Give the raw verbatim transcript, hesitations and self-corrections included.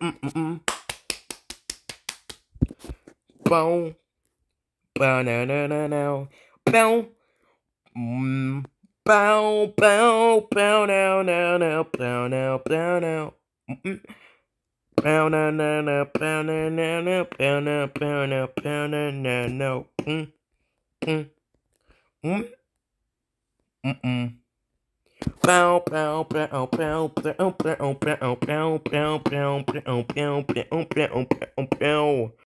mm. Bow. Bow now now now now. Bow. Mm. Bow bow bow now now now bow now bow now. Mm. Bow now now now bow now now now bow now bow now bow now now now. Mm. Mm. Mm. Mm. Bow bow bow bow bow bow bow bow bow bow bow bow bow bow bow bow.